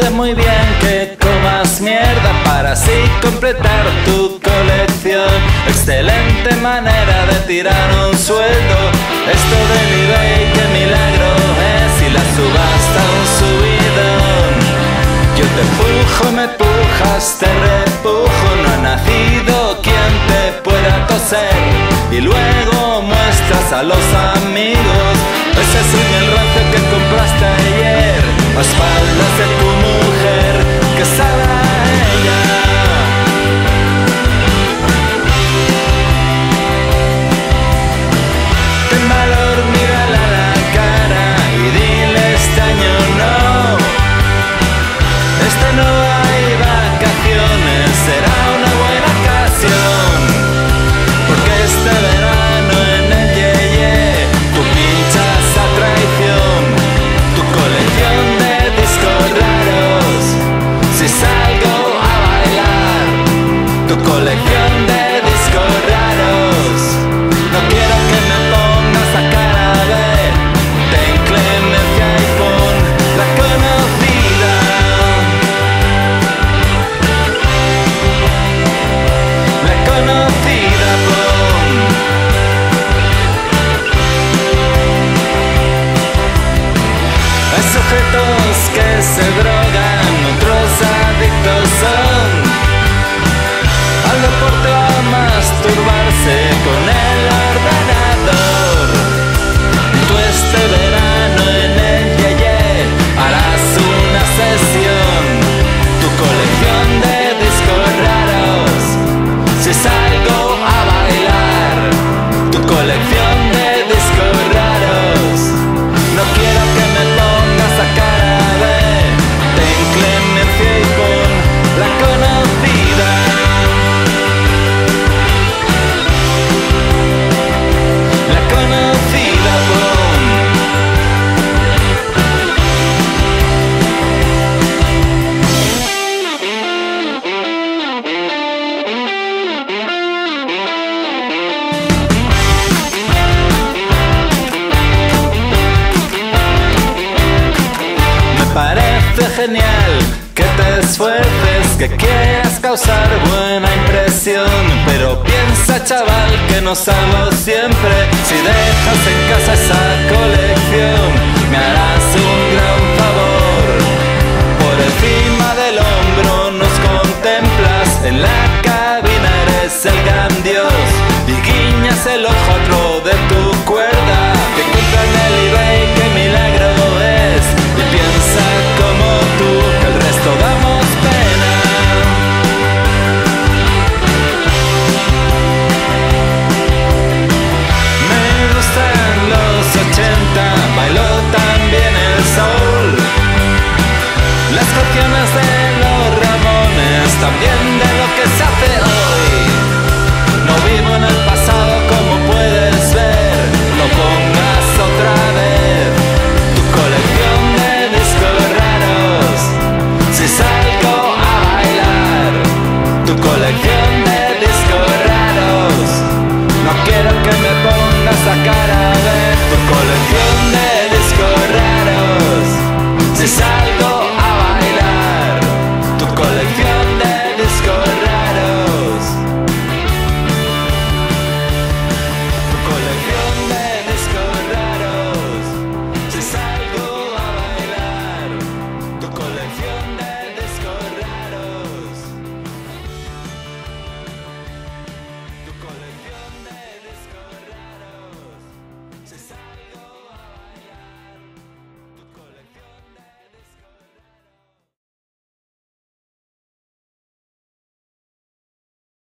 sé muy bien que comas mierda para así completar tu colección. Excelente manera de tirar un sueldo. Esto del eBay, qué milagro es. Y la subasta un subidón. Yo te empujo, me empujas, te repujo. No ha nacido quien te pueda toser. Y luego muestras a los amigos ese swing el rancio que compraste ayer, a espaldas de tu mujer, que sabe a ella. Ten valor, mírala a la cara y dile este año no. Este no hay vacaciones, será una buena ocasión. Porque este verano en el Yeye tú pinchas a traición. Tu colección de discos raros, si salgo a bailar. Tu colección de discos raros, no quiero que me pongas a cara de ten clemencia y pon la conocida. La conocida pon. Hay sujetos que se drogan, otros adictos son al deporte o a masturbarse con el ordenador. Tú este verano en el Yeye harás una sesión. Tu colección de discos raros, si salgo a bailar. Tu colección de discos raros, no quiero que me pongas a cara de ten clemencia y pon la conocida. La conocida pon. Me parece genial que te esfuerces, que quieras causar buena impresión. Pero piensa, chaval, que no salgo siempre. Si dejas en casa esa colección, me harás un gran favor. Por encima del hombro nos contemplas, en la cabina eres el gran dios. Y guiñas el ojo a otro de tu cuerda, que encuentra en el eBay, qué milagro es. Y piensa como tú, que el resto damos pena. Me gustan los 80, bailo también el soul. Las canciones de los Ramones, también de lo que se hace hoy. No vivo en el pasado como puedes ver, no pongas otra vez tu colección de discos raros, si salgo a bailar. Tu colección